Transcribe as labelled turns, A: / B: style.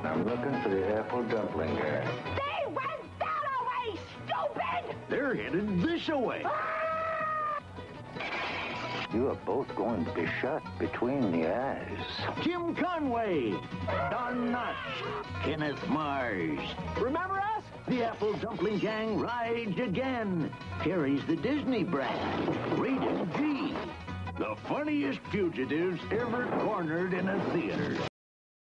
A: I'm looking for the apple dumpling guy.
B: They went that way, stupid!
C: They're headed this way.
A: You are both going to be shot between the eyes.
C: Jim Conway, Don Knotts, Kenneth Mars. Remember us? The Apple Dumpling Gang rides again. Carries the Disney brand. Rated G. The funniest fugitives ever cornered in a theater.